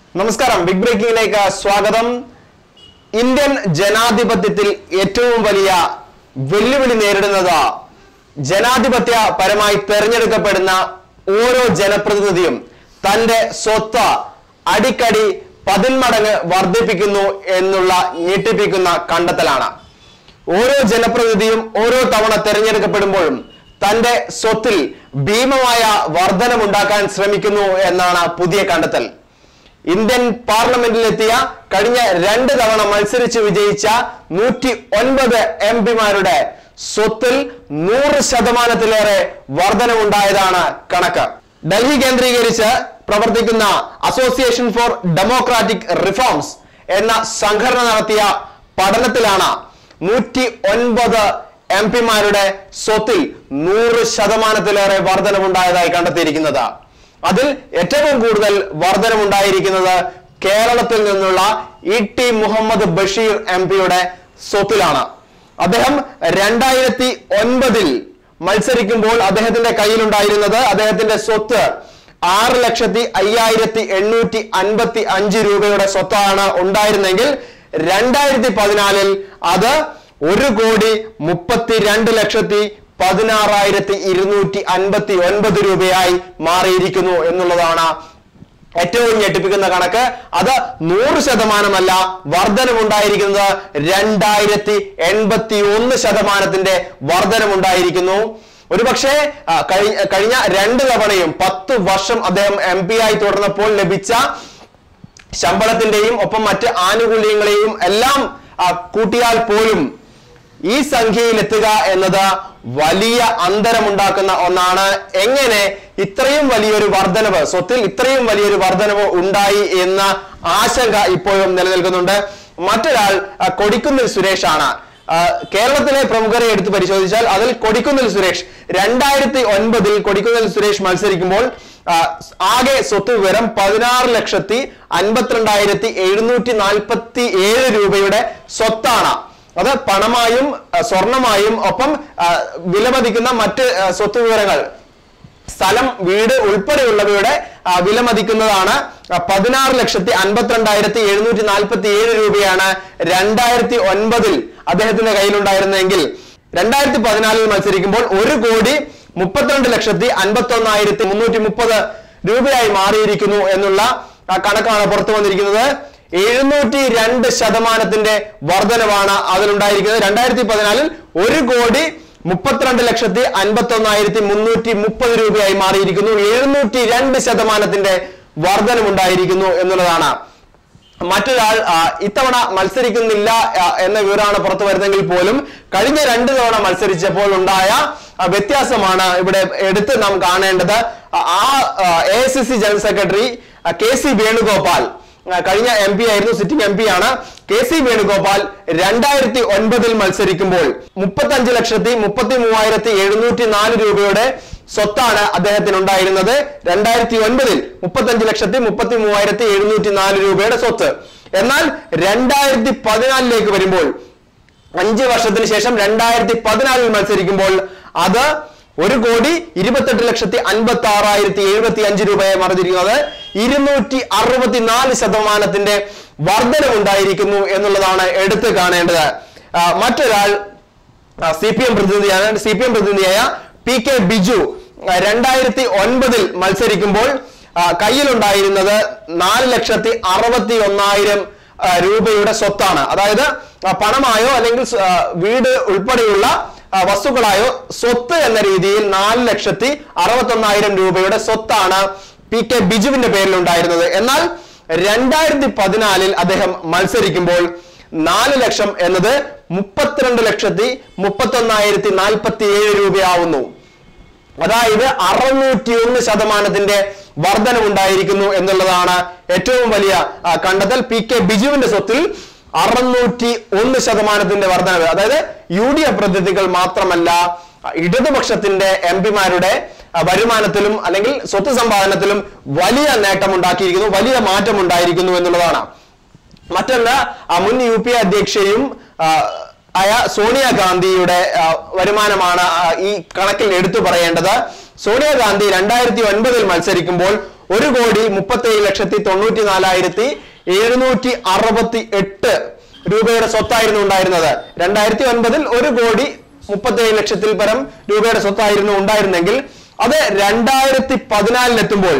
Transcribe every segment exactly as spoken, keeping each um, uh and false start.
നമസ്കാരം, ബിഗ് ബ്രേക്കിംഗിലേക്ക് സ്വാഗതം. ഇന്ത്യൻ ജനാധിപത്യത്തിൽ ഏറ്റവും വലിയ വെല്ലുവിളി നേരിടുന്നത് ജനാധിപത്യ പരമായി തെരഞ്ഞെടുക്കപ്പെടുന്ന ഓരോ ജനപ്രതിനിധിയും തന്റെ സ്വത്ത് അടിക്കടി പതിന്മടങ്ങ് വർദ്ധിപ്പിക്കുന്നു എന്നുള്ള ഞെട്ടിപ്പിക്കുന്ന കണ്ടെത്തലാണ്. ഓരോ ജനപ്രതിനിധിയും ഓരോ തവണ തെരഞ്ഞെടുക്കപ്പെടുമ്പോഴും തന്റെ സ്വത്തിൽ ഭീമമായ വർധനമുണ്ടാക്കാൻ ശ്രമിക്കുന്നു എന്നാണ് പുതിയ കണ്ടെത്തൽ. ഇന്ത്യൻ പാർലമെന്റിലെത്തിയ കഴിഞ്ഞ രണ്ട് തവണ മത്സരിച്ച് വിജയിച്ച നൂറ്റി ഒൻപത് എം പിമാരുടെ സ്വത്തിൽ നൂറ് ശതമാനത്തിലേറെ വർധനമുണ്ടായതാണ് കണക്ക്. ഡൽഹി കേന്ദ്രീകരിച്ച് പ്രവർത്തിക്കുന്ന അസോസിയേഷൻ ഫോർ ഡെമോക്രാറ്റിക് റിഫോംസ് എന്ന സംഘടന നടത്തിയ പഠനത്തിലാണ് നൂറ്റി ഒൻപത് എം പിമാരുടെ സ്വത്തിൽ നൂറ് ശതമാനത്തിലേറെ വർധനമുണ്ടായതായി കണ്ടെത്തിയിരിക്കുന്നത്. അതിൽ ഏറ്റവും കൂടുതൽ വർധനമുണ്ടായിരിക്കുന്നത് കേരളത്തിൽ നിന്നുള്ള E T Muhammad Basheer M പിയുടെ സ്വത്തിലാണ്. അദ്ദേഹം രണ്ടായിരത്തി ഒൻപതിൽ മത്സരിക്കുമ്പോൾ അദ്ദേഹത്തിന്റെ കയ്യിലുണ്ടായിരുന്നത് അദ്ദേഹത്തിന്റെ സ്വത്ത് ആറ് ലക്ഷത്തി അയ്യായിരത്തി എണ്ണൂറ്റി അൻപത്തി അഞ്ച് രൂപയുടെ സ്വത്താണ് ഉണ്ടായിരുന്നെങ്കിൽ രണ്ടായിരത്തി പതിനാലിൽ അത് ഒരു കോടി മുപ്പത്തി രണ്ട് ലക്ഷത്തി പതിനാറായിരത്തി ഇരുന്നൂറ്റി അൻപത്തി ഒൻപത് രൂപയായി മാറിയിരിക്കുന്നു എന്നുള്ളതാണ് ഏറ്റവും ഞെട്ടിപ്പിക്കുന്ന കണക്ക്. അത് നൂറ് ശതമാനമല്ല, വർധനമുണ്ടായിരിക്കുന്നത് രണ്ടായിരത്തി എൺപത്തി ഒന്ന് ശതമാനത്തിന്റെ വർധനമുണ്ടായിരിക്കുന്നു. ഒരുപക്ഷെ കഴിഞ്ഞ രണ്ട് തവണയും പത്ത് വർഷം അദ്ദേഹം എം പി ആയി തുടർന്നപ്പോൾ ലഭിച്ച ശമ്പളത്തിന്റെയും ഒപ്പം മറ്റ് ആനുകൂല്യങ്ങളെയും എല്ലാം കൂട്ടിയാൽ പോലും ഈ സംഖ്യയിൽ എത്തുക എന്നത് വലിയ അന്തരമുണ്ടാക്കുന്ന ഒന്നാണ്. എങ്ങനെ ഇത്രയും വലിയൊരു വർധനവ്, സ്വത്തിൽ ഇത്രയും വലിയൊരു വർധനവ് ഉണ്ടായി എന്ന ആശങ്ക ഇപ്പോഴും നിലനിൽക്കുന്നുണ്ട്. മറ്റൊരാൾ കൊടിക്കുന്നിൽ സുരേഷ് ആണ്. കേരളത്തിലെ പ്രമുഖരെ എടുത്ത് പരിശോധിച്ചാൽ അതിൽ കൊടിക്കുന്നിൽ സുരേഷ് രണ്ടായിരത്തി ഒൻപതിൽ കൊടിക്കുന്നിൽ സുരേഷ് മത്സരിക്കുമ്പോൾ ആകെ സ്വത്ത് വിവരം പതിനാറ് ലക്ഷത്തി അൻപത്തിരണ്ടായിരത്തി എഴുന്നൂറ്റി നാൽപ്പത്തി ഏഴ് രൂപയുടെ സ്വത്താണ്. അത് പണമായും സ്വർണമായും ഒപ്പം വിലമതിക്കുന്ന മറ്റ് സ്വത്ത് വിവരങ്ങൾ, സ്ഥലം, വീട് ഉൾപ്പെടെയുള്ളവയുടെ വിലമതിക്കുന്നതാണ്. പതിനാറ് ലക്ഷത്തി അൻപത്തിരണ്ടായിരത്തി എഴുന്നൂറ്റി നാൽപ്പത്തി ഏഴ് രൂപയാണ് രണ്ടായിരത്തി ഒൻപതിൽ അദ്ദേഹത്തിന്റെ കയ്യിലുണ്ടായിരുന്നെങ്കിൽ രണ്ടായിരത്തി പതിനാലിൽ മത്സരിക്കുമ്പോൾ ഒരു കോടി മുപ്പത്തിരണ്ട് ലക്ഷത്തി അൻപത്തി ഒന്നായിരത്തി മുന്നൂറ്റി മുപ്പത് രൂപയായി മാറിയിരിക്കുന്നു എന്നുള്ള കണക്കാണ് പുറത്തു വന്നിരിക്കുന്നത്. എഴുന്നൂറ്റി രണ്ട് ശതമാനത്തിന്റെ വർധനവാണ് അതിലുണ്ടായിരിക്കുന്നത്. രണ്ടായിരത്തി പതിനാലിൽ ഒരു കോടി മുപ്പത്തിരണ്ട് ലക്ഷത്തി അൻപത്തി ഒന്നായിരത്തി മുന്നൂറ്റി മുപ്പത് രൂപയായി മാറിയിരിക്കുന്നു. എഴുന്നൂറ്റി രണ്ട് ശതമാനത്തിന്റെ വർധനമുണ്ടായിരിക്കുന്നു എന്നുള്ളതാണ്. മറ്റൊരാൾ ഇത്തവണ മത്സരിക്കുന്നില്ല എന്ന വിവരമാണ് പുറത്തു വരുന്നെങ്കിൽ പോലും കഴിഞ്ഞ രണ്ട് തവണ മത്സരിച്ചപ്പോൾ ഉണ്ടായ വ്യത്യാസമാണ് ഇവിടെ എടുത്ത് നാം കാണേണ്ടത്. ആ A I C C general secretary K C Venugopal കഴിഞ്ഞ എം പി ആയിരുന്നു, സിറ്റിംഗ് എം പി ആണ്. കെ സി വേണുഗോപാൽ രണ്ടായിരത്തി ഒൻപതിൽ മത്സരിക്കുമ്പോൾ മുപ്പത്തി അഞ്ച് ലക്ഷത്തി മുപ്പത്തി മൂവായിരത്തി എഴുന്നൂറ്റി നാല് രൂപയുടെ സ്വത്താണ് അദ്ദേഹത്തിന് ഉണ്ടായിരുന്നത്. രണ്ടായിരത്തി ഒൻപതിൽ മുപ്പത്തി അഞ്ച് ലക്ഷത്തി മുപ്പത്തി മൂവായിരത്തി എഴുന്നൂറ്റി നാല് രൂപയുടെ സ്വത്ത്. എന്നാൽ രണ്ടായിരത്തി പതിനാലിലേക്ക് വരുമ്പോൾ, അഞ്ച് വർഷത്തിന് ശേഷം രണ്ടായിരത്തി പതിനാലിൽ മത്സരിക്കുമ്പോൾ അത് ഒരു കോടി ഇരുപത്തെട്ട് ലക്ഷത്തി അൻപത്തി ആറായിരത്തി എഴുപത്തി അഞ്ച് രൂപയെ മറിഞ്ഞിരിക്കുന്നത്. ഇരുന്നൂറ്റി അറുപത്തിനാല് ശതമാനത്തിന്റെ വർധനമുണ്ടായിരിക്കുന്നു എന്നുള്ളതാണ് എടുത്തു കാണേണ്ടത്. മറ്റൊരാൾ സി പി എം പ്രതിനിധിയാണ്. സി പി എം പ്രതിനിധിയായ പി കെ ബിജു രണ്ടായിരത്തി ഒൻപതിൽ മത്സരിക്കുമ്പോൾ കയ്യിലുണ്ടായിരുന്നത് നാല് ലക്ഷത്തി അറുപത്തി ഒന്നായിരം രൂപയുടെ സ്വത്താണ്. അതായത് പണമായോ അല്ലെങ്കിൽ വീട് ഉൾപ്പെടെയുള്ള വസ്തുക്കളായോ സ്വത്ത് എന്ന രീതിയിൽ നാല് ലക്ഷത്തി അറുപത്തി ഒന്നായിരം രൂപയുടെ സ്വത്താണ് പി കെ ബിജുവിന്റെ പേരിൽ ഉണ്ടായിരുന്നത്. എന്നാൽ രണ്ടായിരത്തി പതിനാലിൽ അദ്ദേഹം മത്സരിക്കുമ്പോൾ നാല് ലക്ഷം എന്നത് മുപ്പത്തിരണ്ട് ലക്ഷത്തി മുപ്പത്തി ഒന്നായിരത്തി നാൽപ്പത്തി ഏഴ് രൂപയാവുന്നു. അതായത് അറുന്നൂറ്റി ഒന്ന് ശതമാനത്തിന്റെ വർധനമുണ്ടായിരിക്കുന്നു എന്നുള്ളതാണ് ഏറ്റവും വലിയ കണ്ടെത്തൽ. പി കെ ബിജുവിന്റെ സ്വത്തിൽ അറുന്നൂറ്റി ഒന്ന് ശതമാനത്തിന്റെ വർധനവ്. അതായത് യു ഡി എഫ് പ്രതിനിധികൾ മാത്രമല്ല, ഇടതുപക്ഷത്തിന്റെ എം പിമാരുടെ വരുമാനത്തിലും അല്ലെങ്കിൽ സ്വത്ത് സമ്പാദനത്തിലും വലിയ നേട്ടം ഉണ്ടാക്കിയിരിക്കുന്നു, വലിയ മാറ്റം ഉണ്ടായിരിക്കുന്നു എന്നുള്ളതാണ്. മറ്റൊന്ന്, മുൻ യു പി എ അധ്യക്ഷയും ആയ സോണിയാഗാന്ധിയുടെ വരുമാനമാണ് ഈ കണക്കിൽ എടുത്തു പറയേണ്ടത്. സോണിയാഗാന്ധി രണ്ടായിരത്തി ഒൻപതിൽ മത്സരിക്കുമ്പോൾ ഒരു കോടി മുപ്പത്തി ഏഴ് ലക്ഷത്തി തൊണ്ണൂറ്റി നാലായിരത്തി എഴുന്നൂറ്റി അറുപത്തി എട്ട് രൂപയുടെ സ്വത്തായിരുന്നു ഉണ്ടായിരുന്നത്. രണ്ടായിരത്തി ഒൻപതിൽ ഒരു കോടി മുപ്പത്തി ഏഴ് ലക്ഷത്തിൽ പരം രൂപയുടെ സ്വത്തായിരുന്നു ഉണ്ടായിരുന്നെങ്കിൽ അത് രണ്ടായിരത്തി പതിനാലിലെത്തുമ്പോൾ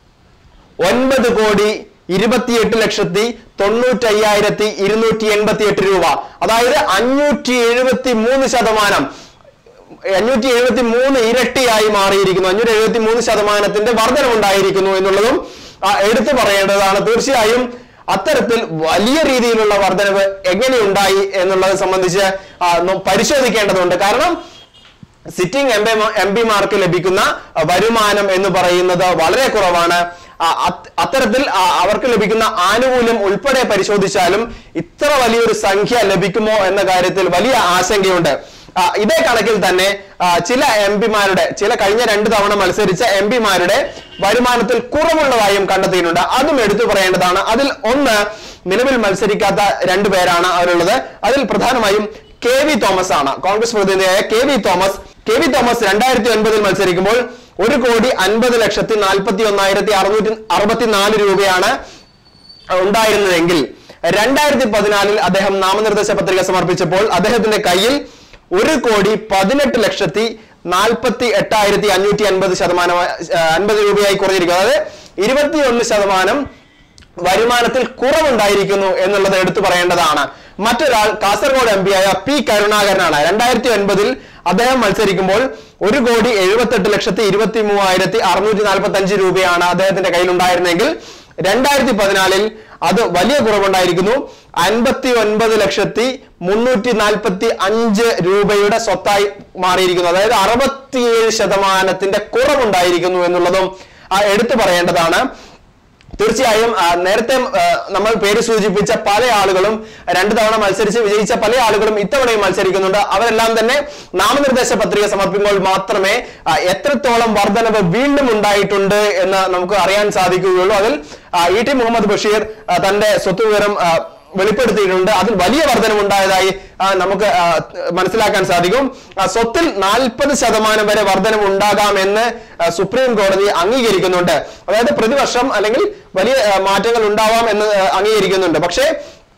ഒൻപത് കോടി ഇരുപത്തിയെട്ട് ലക്ഷത്തി തൊണ്ണൂറ്റി അയ്യായിരത്തി ഇരുന്നൂറ്റി എൺപത്തി എട്ട് രൂപ, അതായത് അഞ്ഞൂറ്റി എഴുപത്തി മൂന്ന് ശതമാനം അഞ്ഞൂറ്റി എഴുപത്തി മൂന്ന് ഇരട്ടിയായി മാറിയിരിക്കുന്നു. അഞ്ഞൂറ്റി എഴുപത്തി മൂന്ന് ശതമാനത്തിന്റെ വർധനമുണ്ടായിരിക്കുന്നു എന്നുള്ളതും എടുത്തു പറയേണ്ടതാണ്. തീർച്ചയായും അത്തരത്തിൽ വലിയ രീതിയിലുള്ള വർധനവ് എങ്ങനെയുണ്ടായി എന്നുള്ളത് സംബന്ധിച്ച് പരിശോധിക്കേണ്ടതുണ്ട്. കാരണം സിറ്റിംഗ് എം എം പിമാർക്ക് ലഭിക്കുന്ന വരുമാനം എന്ന് പറയുന്നത് വളരെ കുറവാണ്. അത്തരത്തിൽ അവർക്ക് ലഭിക്കുന്ന ആനുകൂല്യം ഉൾപ്പെടെ പരിശോധിച്ചാലും ഇത്ര വലിയൊരു സംഖ്യ ലഭിക്കുമോ എന്ന കാര്യത്തിൽ വലിയ ആശങ്കയുണ്ട്. ഇതേ കണക്കിൽ തന്നെ ചില എം പിമാരുടെ ചില കഴിഞ്ഞ രണ്ട് തവണ മത്സരിച്ച എം പിമാരുടെ വരുമാനത്തിൽ കുറവുള്ളതായും കണ്ടെത്തിയിട്ടുണ്ട്. അതും എടുത്തു പറയേണ്ടതാണ്. അതിൽ ഒന്ന് നിലവിൽ മത്സരിക്കാത്ത രണ്ടു പേരാണ് അവരുള്ളത്. അതിൽ പ്രധാനമായും കെ വി തോമസ് ആണ്. കോൺഗ്രസ് പ്രതിനിധിയായ K V Thomas K V Thomas രണ്ടായിരത്തി ഒൻപതിൽ മത്സരിക്കുമ്പോൾ ഒരു കോടി അൻപത് ലക്ഷത്തി നാൽപ്പത്തി ഒന്നായിരത്തി അറുന്നൂറ്റി അറുപത്തിനാല് രൂപയാണ് ഉണ്ടായിരുന്നതെങ്കിൽ രണ്ടായിരത്തി പതിനാലിൽ അദ്ദേഹം നാമനിർദ്ദേശ പത്രിക സമർപ്പിച്ചപ്പോൾ അദ്ദേഹത്തിന്റെ കയ്യിൽ ഒരു കോടി പതിനെട്ട് ലക്ഷത്തി നാൽപ്പത്തി എട്ടായിരത്തി അഞ്ഞൂറ്റി അൻപത് ശതമാനം അൻപത് രൂപയായി കുറഞ്ഞിരിക്കുന്നു. അതായത് ഇരുപത്തിയൊന്ന് ശതമാനം വരുമാനത്തിൽ കുറവുണ്ടായിരിക്കുന്നു എന്നുള്ളത് എടുത്തു പറയേണ്ടതാണ്. മറ്റൊരാൾ കാസർഗോഡ് എം പി ആയ പി കരുണാകരനാണ്. രണ്ടായിരത്തി ഒൻപതിൽ അദ്ദേഹം മത്സരിക്കുമ്പോൾ ഒരു കോടി എഴുപത്തെട്ട് ലക്ഷത്തി ഇരുപത്തി മൂവായിരത്തി അറുന്നൂറ്റി നാൽപ്പത്തി അഞ്ച് രൂപയാണ് അദ്ദേഹത്തിന്റെ കയ്യിൽ ഉണ്ടായിരുന്നെങ്കിൽ രണ്ടായിരത്തി പതിനാലിൽ അത് വലിയ കുറവുണ്ടായിരിക്കുന്നു. അൻപത്തി ഒൻപത് ലക്ഷത്തി മുന്നൂറ്റി നാൽപ്പത്തി അഞ്ച് രൂപയുടെ സ്വത്തായി മാറിയിരിക്കുന്നു. അതായത് അറുപത്തിയേഴ് ശതമാനത്തിന്റെ കുറവുണ്ടായിരിക്കുന്നു എന്നുള്ളതും എടുത്തു പറയേണ്ടതാണ്. തീർച്ചയായും നേരത്തെ നമ്മൾ പേര് സൂചിപ്പിച്ച പല ആളുകളും രണ്ടു തവണ മത്സരിച്ച് വിജയിച്ച പല ആളുകളും ഇത്തവണയും മത്സരിക്കുന്നുണ്ട്. അവരെല്ലാം തന്നെ നാമനിർദ്ദേശ പത്രിക സമർപ്പിക്കുമ്പോൾ മാത്രമേ എത്രത്തോളം വർധനവ് വീണ്ടും ഉണ്ടായിട്ടുണ്ട് എന്ന് നമുക്ക് അറിയാൻ സാധിക്കുകയുള്ളൂ. അതിൽ ഇ ടി മുഹമ്മദ് ബഷീർ തന്റെ സ്വത്ത് വിവരം വെളിപ്പെടുത്തിയിട്ടുണ്ട്. അതിൽ വലിയ വർധനമുണ്ടായതായി നമുക്ക് മനസ്സിലാക്കാൻ സാധിക്കും. സ്വത്തിൽ നാൽപ്പത് ശതമാനം വരെ വർധനവ് ഉണ്ടാകാമെന്ന് സുപ്രീം കോടതി അംഗീകരിക്കുന്നുണ്ട്. അതായത് പ്രതിവർഷം അല്ലെങ്കിൽ വലിയ മാറ്റങ്ങൾ ഉണ്ടാവാം എന്ന് അംഗീകരിക്കുന്നുണ്ട്. പക്ഷേ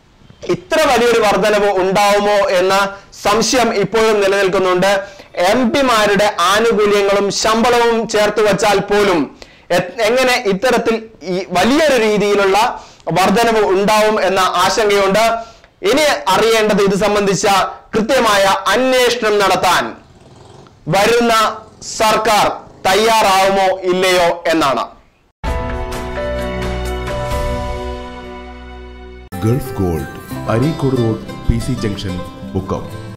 ഇത്ര വലിയൊരു വർധനവ് ഉണ്ടാവുമോ എന്ന സംശയം ഇപ്പോഴും നിലനിൽക്കുന്നുണ്ട്. എം പിമാരുടെ ആനുകൂല്യങ്ങളും ശമ്പളവും ചേർത്ത് വച്ചാൽ പോലും എങ്ങനെ ഇത്തരത്തിൽ ഈ വലിയൊരു രീതിയിലുള്ള വർധനവ് ഉണ്ടാവും എന്ന ആശങ്കയുണ്ട്. ഇനി അറിയേണ്ടത് ഇത് സംബന്ധിച്ച കൃത്യമായ അന്വേഷണം നടത്താൻ വരുന്ന സർക്കാർ തയ്യാറാവുമോ ഇല്ലയോ എന്നാണ്. Gulf Gold, Areekode road, P C junction, Mukkam.